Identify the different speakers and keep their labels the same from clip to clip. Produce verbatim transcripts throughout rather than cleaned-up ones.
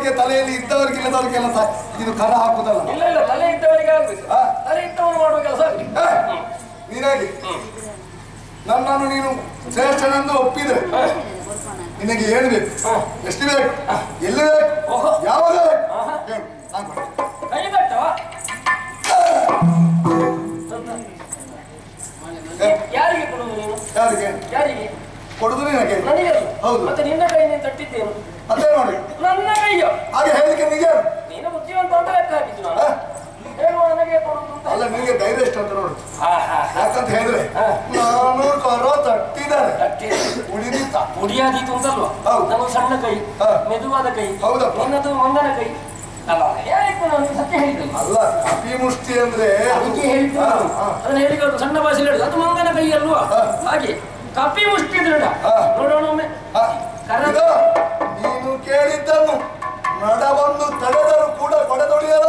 Speaker 1: ಇದ್ದವರಿಗೆ ತಲೆಯಲ್ಲಿ ಇದ್ದವರಿಗೆ ಇಲ್ಲದವರಿಗೆ ಎಲ್ಲ ಇದು ಕರ ಹಾಕುದಲ್ಲ.
Speaker 2: ಇಲ್ಲ ಇಲ್ಲ, ತಲೆ ಇದ್ದವರಿಗೆ ಆಗ್ಬೇಕು, ತಲೆ ಇದ್ದವನು ಮಾಡುವ ಕೆಲಸ ಆಗಲಿ.
Speaker 1: ನೀನಾಗಿ ನನ್ನನ್ನು ನೀನು ಶ್ರೇಷ್ಠನೆಂದು ಒಪ್ಪಿದ್ರೆ ನಿನಗೆ ಏನು ಬೇಕು, ಎಷ್ಟು ಬೇಕು, ಎಲ್ಲಿ ಬೇಕು, ಯಾವಾಗ ಬೇಕು,
Speaker 2: ಕೈ ಕಟ್ಟವ ಯಾರಿಗೆ ಕೊಡುದು ನೀನು?
Speaker 1: ಯಾರಿಗೆ
Speaker 2: ಯಾರಿಗೆ
Speaker 1: ಕೊಡುದು? ನಿನಗೆ.
Speaker 2: ನನಗೆ.
Speaker 1: ಹೌದು.
Speaker 2: ಮತ್ತೆ ನಿನ್ನ ಕೈ ನೀನು ತಟ್ಟಿದ್ದೇನು?
Speaker 1: ಅದೇ ನೋಡಿ
Speaker 2: ನನ್ನ ಕೈಯ
Speaker 1: ಹಾಗೆ ಹೇಳಿಕೆ ನಿಜ.
Speaker 2: ನೀನು ಬುದ್ಧಿವಂತ ಅಂತ ಲೆಕ್ಕ ಹಾಕಿದ್ದು ನಾನು. ಹೇಳುವ ನನಗೆ ಕೊಡುದು ಅಂತ.
Speaker 1: ಅಲ್ಲ, ನಿನಗೆ ಧೈರ್ಯ ಎಷ್ಟು ಅಂತ ನೋಡು. ಯಾಕಂತ ಹೇಳಿದ್ರೆ ನಾನು ಕರ ತಟ್ಟಿದ್ದಾರೆ ಉಳಿದಿತ್ತ
Speaker 2: ಉಡಿಯಾದೀತು ಅಂತಲ್ವಾ? ನನ್ನ ಸಣ್ಣ ಕೈ, ಮೆದುವಾದ ಕೈ.
Speaker 1: ಹೌದಾ?
Speaker 2: ನಿನ್ನದು ಮಂಗನ ಕೈ ಅಲ್ಲ. ಹೇಳಿದ್ದು ನಾನು ಸತ್ಯ ಹೇಳಿದ್ದಲ್ಲ.
Speaker 1: ಅಲ್ಲ, ಕಪಿ ಮುಷ್ಟಿ ಅಂದ್ರೆ
Speaker 2: ಅದಕ್ಕೆ ಹೇಳಿದ್ದು ಅದನ್ನ ಹೇಳಿಕೊಂಡು ಸಣ್ಣ ಭಾಷೆಯಲ್ಲಿ ಹೇಳಿದ್ದು ಅದು ಮಂಗನ ಕೈ ಅಲ್ವಾ? ಹಾಗೆ ಕಪಿ ಮುಷ್ಟಿ ದೃಢ. ನೋಡೋಣ ಒಮ್ಮೆ.
Speaker 1: ನೀನು ಕೇಳಿದ್ದನ್ನು ನಡವನ್ನು ತಡೆದರೂ ಕೂಡ ಕೊಡದೊಡೆಯಲ್ಲ.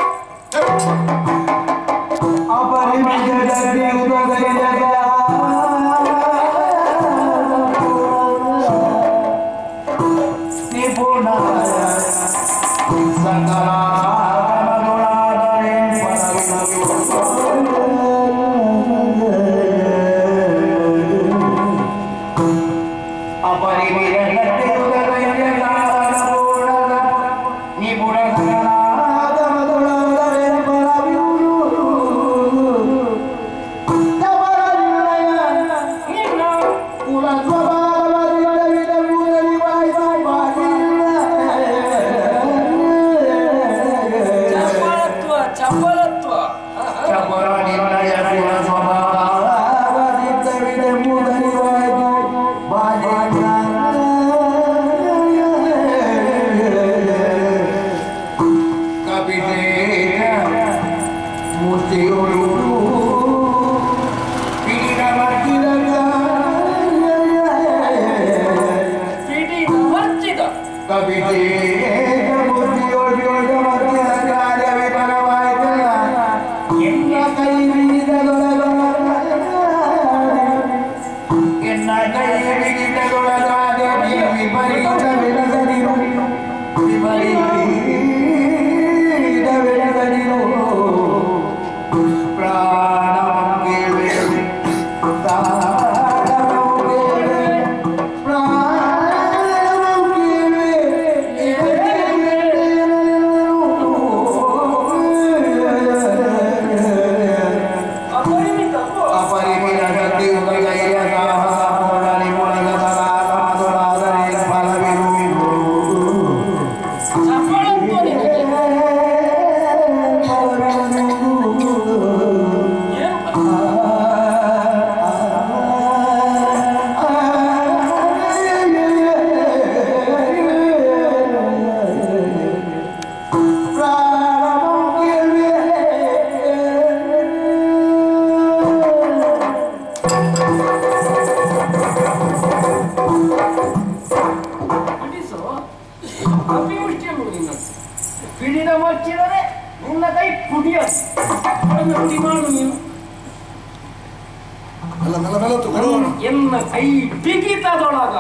Speaker 2: ಎನ್ನ ಕೈ ಬಿಗಿತದೊಳಗ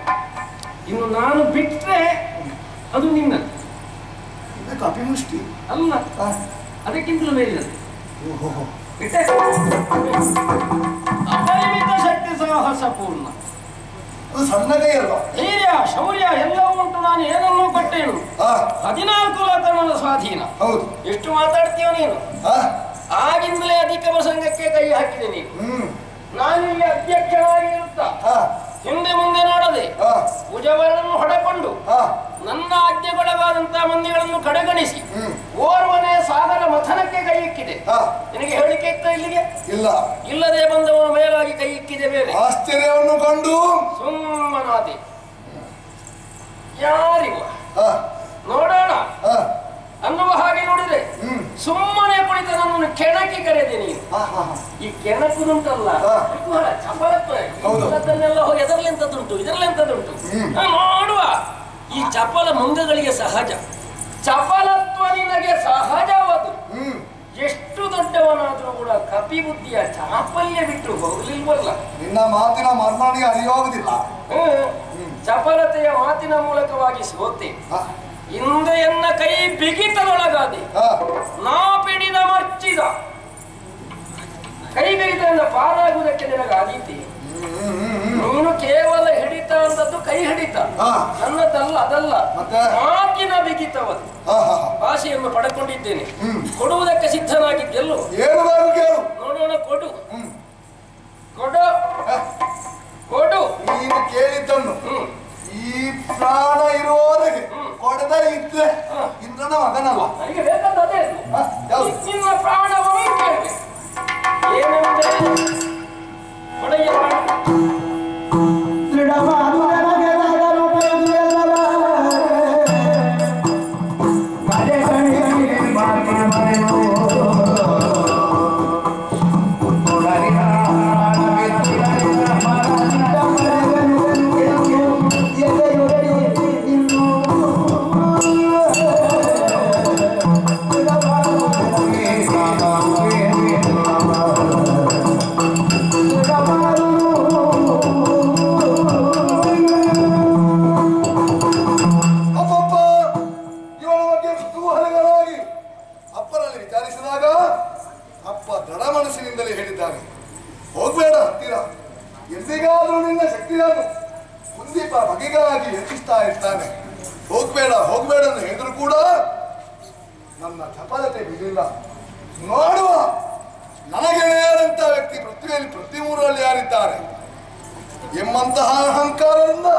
Speaker 2: ಇನ್ನು ನಾನು ಬಿಟ್ರೆ ಅದು ನಿನ್ನ
Speaker 1: ಕಪಿ ಮುಷ್ಟಿ
Speaker 2: ಅಲ್ಲ, ಅದಕ್ಕಿಂತಲೂ ಮೇಲಿನದು. ಅಪರಿಮಿತ ಶಕ್ತಿ ಸಾಹಸ ಪೂರ್ಣ.
Speaker 1: ಅದು ಸಣ್ಣ ಕೈ ಅಲ್ವಾ?
Speaker 2: ಧೈರ್ಯ ಶೌರ್ಯ ಎಲ್ಲವೂ ಉಂಟು. ನಾನು ಏನನ್ನೂ ಕೊಟ್ಟೇನು. ಹದಿನಾಲ್ಕು ಲತನದ ಸ್ವಾಧೀನ. ಹೌದು. ಎಷ್ಟು ಮಾತಾಡ್ತೀವ ನೀನು? ಆಗಿಂದಲೇ ಅಧಿಕ ಪ್ರಸಂಗಕ್ಕೆ ಕೈ ಹಾಕಿದೆ ನೀನು. ನಾನು ಇಲ್ಲಿ ಅಧ್ಯಕ್ಷನಾಗಿ ಇರುತ್ತಾ ಹಿಂದೆ ಮುಂದೆ ನೋಡದೆ ಭುಜವನ್ನು ಹೊಡೆಕೊಂಡು ನನ್ನ ಆಜ್ಞೆಗೊಳಗಾದಂತಹ ಮಂದಿಗಳನ್ನು ಕಡೆಗಣಿಸಿ ಓರ್ವನೇ ಸಾಗರ ಮಥನಕ್ಕೆ ಕೈ ಇಕ್ಕಿದೆ. ನಿನಗೆ ಹೇಳಿಕೆ ಇತ್ತ ಇಲ್ಲಿಗೆ? ಇಲ್ಲ. ಇಲ್ಲದೆ ಬಂದವನು ಮೇಲಾಗಿ ಕೈ ಇಕ್ಕಿದೆ. ಬೇರೆ ಆಶ್ಚರ್ಯವನ್ನು ಕಂಡು ಸುಮ್ಮನಾದೆ. ಯಾರಿಗೂ ನೋಡೋಣ ಅನ್ನುವ ಹಾಗೆ ನೋಡಿದ್ರೆ ಸುಮ್ಮನೆ ಕುಳಿತ ನನ್ನನ್ನು ಕೆಣಕಿ ಕರೆದೆ ನೀನು. ಈ ಕೆಣಕುದುಂಟಲ್ಲ ಚಪಲತ್ವ, ಇದನ್ನೆಲ್ಲ ಹೋಗಿ ಎದರ್ಲೆಂತದುಂಟು ಇದರ್ಲೆಂತದುಂಟು ನೋಡುವ. ಈ ಚಪಲ ಮಂಗಗಳಿಗೆ ಸಹಜ, ಚಪಲತ್ವ ನಿನಗೆ ಸಹಜವಾದು. ಎಷ್ಟು ದೊಡ್ಡವನಾದ್ರೂ ಕೂಡ ಕಪಿ ಬುದ್ಧಿಯ ಚಾಪಲ್ಯ ಬಿಟ್ಟು ಹೋಗ್ಲಿಲ್ವಲ್ಲ.
Speaker 1: ನಿನ್ನ ಮಾತಿನ ಮರ್ಮನಿಗೆ ಅರಿಯೋಗುದಿಲ್ಲ.
Speaker 2: ಚಪಲತೆಯ ಮಾತಿನ ಮೂಲಕವಾಗಿ ಸೋತೆ. ಇಂದು ಎನ್ನ ಕೈ ಬಿಗಿತದೊಳಗಾದೆ ನಾ ಪಿಡಿದ ಮರ್ಚಿದ ಕೈ ಬಿಗಿತದಿಂದ ಪಾರಾಗುವುದಕ್ಕೆ ನಿನಗಾದೀತಿ. ನೀನು ಕೇವಲ ಹಿಡಿತ ಅಂತದ್ದು ಕೈ ಹಿಡಿತ ನನ್ನದಲ್ಲ, ಅದಲ್ಲ ಮಾತಿನ ಬಿಗಿತವದು. ಭಾಷೆಯನ್ನು ಪಡ್ಕೊಂಡಿದ್ದೇನೆ, ಕೊಡುವುದಕ್ಕೆ ಸಿದ್ಧನಾಗಿದ್ದೆಲ್ಲೋ. ನೋಡೋಣ, ಕೊಡು ಕೊಡು ಕೊಡು.
Speaker 1: ನೀನು ಕೇಳಿದ್ದನ್ನು ಈ ಪ್ರಾಣ ಇರುವವರೆಗೆ ಕೊಡದೇ ಇದ್ರೆ ಇಂದ್ರನ ಮಗನಲ್ಲ.
Speaker 2: ನನಗೆ ಬೇಕಾದದೇ ನಿನ್ನ ಪ್ರಾಣವನ್ನು ಕೇಳಿ ಏನೆಂದರೆ ಒಡೆಯ
Speaker 1: ಹೋಗ್ಬೇಡ ಹತ್ತಿರ, ಎಂದಿಗಾದ್ರೂ ನಿನ್ನ ಶಕ್ತಿಯನ್ನು ಕುಂದೀಪ ಬಗೆಗಾಗಿ ಹೆಚ್ಚಿಸ್ತಾ ಇರ್ತಾನೆ. ಹೋಗ್ಬೇಡ ಹೋಗ್ಬೇಡ ಅಂತ ಹೇಳಿದ್ರು ಕೂಡ ನನ್ನ ಚಪಲತೆ ಬಿಡಲಿಲ್ಲ. ನೋಡುವ ನನಗೆಳೆಯರಂತ ವ್ಯಕ್ತಿ ಪೃಥ್ವಿಯಲ್ಲಿ ಪ್ರತಿ ಮೂರಲ್ಲಿ ಯಾರಿದ್ದಾರೆ ಎಂಬಂತಹ ಅಹಂಕಾರದಿಂದ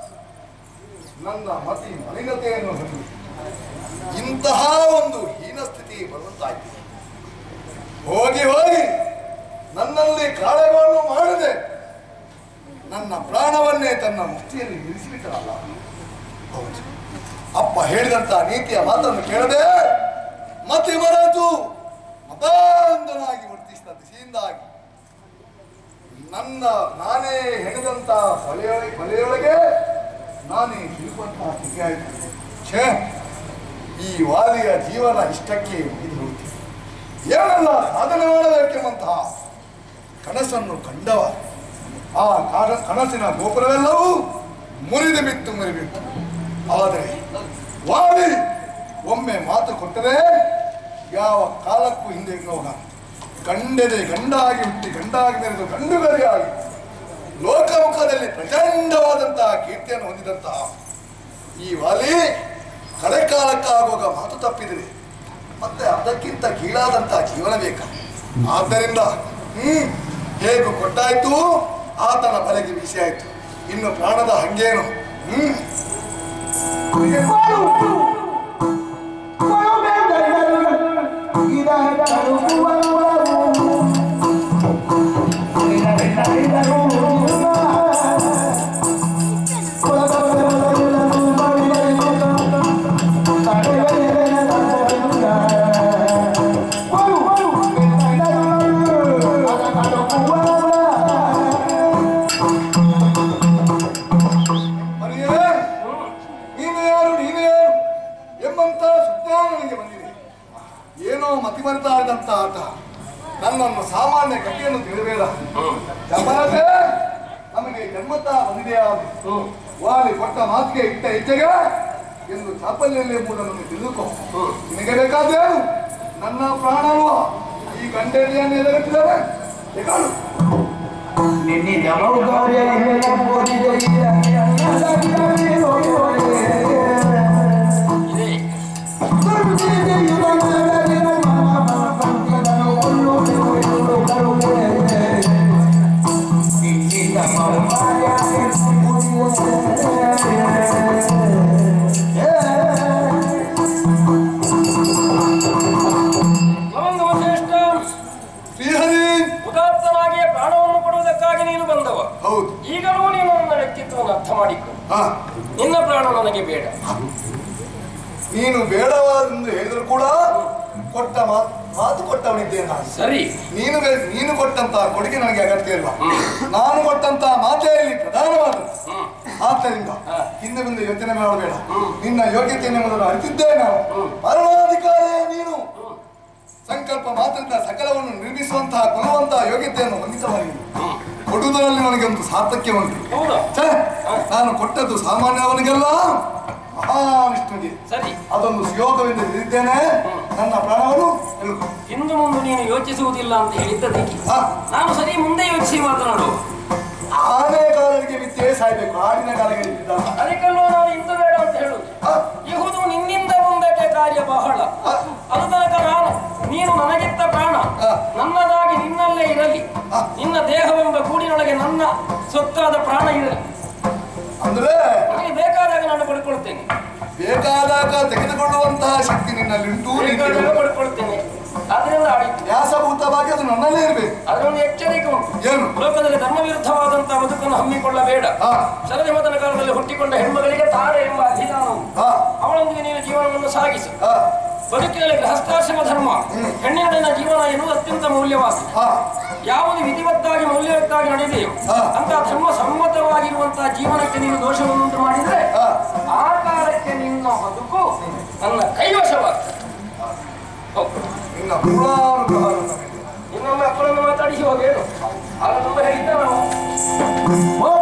Speaker 1: ನನ್ನ ಮತಿ ಮಲಿನತೆಯನ್ನು ಹೊಂದಿ ಇಂತಹ ಒಂದು ಹೀನ ಸ್ಥಿತಿ ಬರುವಂತಾಯ್ತು. ಹೋಗಿ ಹೋಗಿ ನನ್ನಲ್ಲಿ ಕಾಳಗವನ್ನು ಮಾಡದೆ ನನ್ನ ಪ್ರಾಣವನ್ನೇ ತನ್ನ ಮುಷ್ಟಿಯಲ್ಲಿ ಇರಿಸಿಬಿಟ್ಟರಲ್ಲ. ಹೌದು, ಅಪ್ಪ ಹೇಳಿದಂತ ನೀತಿಯ ಮಾತನ್ನು ಕೇಳದೆ ಮತಿ ಮರೆತು ಮತಾಂಧನಾಗಿ ವರ್ತಿಸಿದ ದಿಸೆಯಿಂದಾಗಿ ನನ್ನ ನಾನೇ ಹೆಣೆದಂತ ಕೊಲೆಯೊಳಗೆ ಕೊಲೆಯೊಳಗೆ ನಾನೇ ಸಿಲುಕುವಂತಹ ಸ್ಥಿತಿ ಆಯಿತು. ಛೇ, ಈ ವಾಲಿಯ ಜೀವನ ಇಷ್ಟಕ್ಕೆ ಮುಗಿದು ಏನೆಲ್ಲ ಸಾಧನೆ ಮಾಡಬೇಕೆಂಬಂತಹ ಕನಸನ್ನು ಕಂಡವ ಆ ಕನಸಿನ ಗೋಪುರವೆಲ್ಲವೂ ಮುರಿದು ಬಿತ್ತು ಮುರಿಬಿತ್ತು. ಆದರೆ ವಾಲಿ ಒಮ್ಮೆ ಮಾತು ಕೊಟ್ಟರೆ ಯಾವ ಕಾಲಕ್ಕೂ ಹಿಂದೆ ಹೋಗ ಗಂಡೆದೆ ಗಂಡಾಗಿ ಹುಟ್ಟಿ ಗಂಡಾಗಿ ಮೆರೆದು ಗಂಡುಗರಿಯಾಗಿ ಲೋಕಮುಖದಲ್ಲಿ ಪ್ರಚಂಡವಾದಂತಹ ಕೀರ್ತಿಯನ್ನು ಹೊಂದಿದಂತಹ ಈ ವಾಲಿ ಕಡೆ ಕಾಲಕ್ಕಾಗುವಾಗ ಮಾತು ತಪ್ಪಿದರೆ ಮತ್ತೆ ಅದಕ್ಕಿಂತ ಕೀಳಾದಂತಹ ಜೀವನ ಬೇಕಾ. ಆದ್ದರಿಂದ ಹ್ಮ್ ಹೇಗೂ ಕೊಟ್ಟಾಯ್ತು, ಆತನ ಬಲೆಗೆ ಬಿಸಿ ಆಯ್ತು. ಇನ್ನು ಪ್ರಾಣದ ಹಂಗೇನು. ಹ್ಮ್ ಮತಿಮರೆತಾ ಇದ್ದಂತ ಆಟ. ನನ್ನನ್ನು ಸಾಮಾನ್ಯ ಕಥೆಯನ್ನು ತಿಳಿಬೇಡ. ಚಪಲತೆ ನಮಗೆ ಜನ್ಮತಾ ಬಂದಿದೆಯಾ? ವಾಲಿ ಕೊಟ್ಟ ಮಾತಿಗೆ ಇಟ್ಟ ಹೆಜ್ಜೆಗೆ ಎಂದು ಚಾಪಲ್ಯಲ್ಲಿ ಎಂಬುದನ್ನು ತಿಳಿದುಕೋ. ನಿನಗೆ ಬೇಕಾದೇನು? ನನ್ನ ಪ್ರಾಣ ಈ ಗಂಟೆಯನ್ನು ಎದುರಿಸಿದರೆ
Speaker 2: ಉದಾತ್ತವಾಗಿ ಪ್ರಾಣವನ್ನು ಕೊಡುವುದಕ್ಕಾಗಿ ನೀನು ಬಂದವ.
Speaker 1: ಹೌದು.
Speaker 2: ಈಗಲೂ ನೀನು ನನ್ನ ವ್ಯಕ್ತಿತ್ವವನ್ನು ಅರ್ಥ ಮಾಡಿಕೊ. ನಿನ್ನ ಪ್ರಾಣ ನನಗೆ ಬೇಡ.
Speaker 1: ನೀನು ಬೇಡವಾದೆಂದು ಹೇಳಿದ್ರು ಕೂಡ ಕೊಟ್ಟ ಮಾತು ಕೊಟ್ಟವನಿದ್ದೇನೆ ನಾನು.
Speaker 2: ಸರಿ,
Speaker 1: ನೀನು ನೀನು ಕೊಟ್ಟಂತಹ ಕೊಡುಗೆ ನನಗೆ ಅಗತ್ಯ ಇಲ್ಲ. ನಾನು ಕೊಟ್ಟಂತಹ ಮಾತೇ ಇಲ್ಲಿ ಪ್ರಧಾನವಾದದ್ದು. ಆದ್ದರಿಂದ ಹಿಂದೆ ಮುಂದೆ ಯೋಚನೆ ಮಾಡಬೇಡ. ನಿನ್ನ ಯೋಗ್ಯತೆಯನ್ನು ಮೊದಲು ಅರಿತಿದ್ದೇನೆ ನಾನು. ಪರಮಾಧಿಕಾರೇ ನೀನು. ಸಂಕಲ್ಪ ಮಾತ್ರದಿಂದ ಸಕಲವನ್ನು ನಿರ್ಮಿಸುವಂತಹ ಕೊಡುವಂತಹ ಯೋಗ್ಯತೆಯನ್ನು ಹೊಂದಿಸಬಾರದು. ಕೊಡುವುದರಲ್ಲಿ ನನಗೆ ಒಂದು ಸಾರ್ಥಕ್ಯ ಉಂಟು. ನಾನು ಕೊಟ್ಟದ್ದು ಸಾಮಾನ್ಯವನಿಗೆಲ್ಲ ಮಹಾವಿಷ್ಣು ನನಗೆ
Speaker 2: ಸರಿ
Speaker 1: ಅದೊಂದು ಸುಯೋಗವೆಂದು ತಿಳಿದಿದ್ದೇನೆ. ನನ್ನ ಪ್ರಾಣವನ್ನು ನಿಲ್ಕು.
Speaker 2: ಇಂದು ಮುಂದೆ ನೀನು ಯೋಚಿಸುವುದಿಲ್ಲ ಅಂತ ಹೇಳಿದ್ದದಕ್ಕೆ
Speaker 1: ಆ,
Speaker 2: ನಾನು ಸರಿ ಮುಂದೆ ಯೋಚಿಸಿ ಮಾತನಾಡು.
Speaker 1: ಆನೆಗಾರರಿಗೆ ವಿದ್ಯೆ ಸಾಯ್ಬೇಕು, ಆಡಿನ ಕಾಲಗಳಿದ್ದ
Speaker 2: ಅದಕ್ಕೆಲ್ಲೋ ನಾನು ಇಂದು ಬೇಡ ಅಂತ ಹೇಳುದು. ಇಹುದು ನಿನ್ನಿಂದ ಮುಂದಕ್ಕೆ ಕಾರ್ಯ ಬಹಳ. ಅದು ತನಕ ನಾನು ನೀನು ನನಗಿತ್ತ ಪ್ರಾಣ ನನ್ನದಾಗಿ ನಿನ್ನಲ್ಲೇ ಇರಲಿ. ನಿನ್ನ ದೇಹವೆಂಬ ಗೂಡಿನೊಳಗೆ ನನ್ನ ಸೊತ್ತಾದ ಪ್ರಾಣ ಇರಲಿ.
Speaker 1: ಅಂದ್ರೆ
Speaker 2: ನನಗೆ ಬೇಕಾದಾಗ ನಾನು ಪಡ್ಕೊಳ್ತೇನೆ,
Speaker 1: ಬೇಕಾದಾಗ ತೆಗೆದುಕೊಳ್ಳುವಂತಹ ಶಕ್ತಿ ನಿನ್ನಲ್ಲಿಂಟು.
Speaker 2: ಬೇಕಾದಾಗ ಪಡ್ಕೊಳ್ತೇನೆ. ಅದರಿಂದ ಆಡಿತು
Speaker 1: ವ್ಯಾಸಭೂತವಾಗಿ ಅದು ನನ್ನಲ್ಲೇ ಇರಬೇಕು.
Speaker 2: ಅದರೊಂದು ಎಚ್ಚರಿಕೆ ಉಂಟು.
Speaker 1: ಏನು?
Speaker 2: ಲೋಕದಲ್ಲಿ ಧರ್ಮ ವಿರುದ್ಧವಾದಂತಹ ಬದುಕನ್ನು ಹಮ್ಮಿಕೊಳ್ಳಬೇಡ. ಸರದಿ ಮತನ ಕಾಲದಲ್ಲಿ ಹುಟ್ಟಿಕೊಂಡ ಹೆಣ್ಮಗಳಿಗೆ ತಾರೆ ಎಂಬ ಅಧಿಕಾರ ಉಂಟು. ಅವಳೊಂದಿಗೆ ನೀನು ಜೀವನವನ್ನು ಸಾಗಿಸು. ಬದುಕಿನಲ್ಲಿ ಗೃಹಸ್ಥಾಶ್ರಮ ಧರ್ಮ, ಹೆಣ್ಣಿನ ಜೀವನ ಎನ್ನುವುದು ಅತ್ಯಂತ ಮೌಲ್ಯವಾದ. ಯಾವುದು ವಿಧಿವತ್ತಾಗಿ ಮೌಲ್ಯವತ್ತಾಗಿ ನಡೆದೆಯೋ ಅಂತ ಧರ್ಮ ಸಮ್ಮತವಾಗಿರುವಂತಹ ಜೀವನಕ್ಕೆ ನೀನು ದೋಷವನ್ನುಂಟು ಮಾಡಿದ್ರೆ ಆ ಕಾಲಕ್ಕೆ ನಿನ್ನ ಬದುಕು ನನ್ನ ಕೈವಶವಾಗ್ತದೆ. ಇನ್ನೊಮ್ಮೆ ಅಪ್ಪನನ್ನು ಮಾತಾಡಿಸಿ ಹೋಗೇನು ಆಗ ತುಂಬ ಹೇಳಿದ್ದ ನಾವು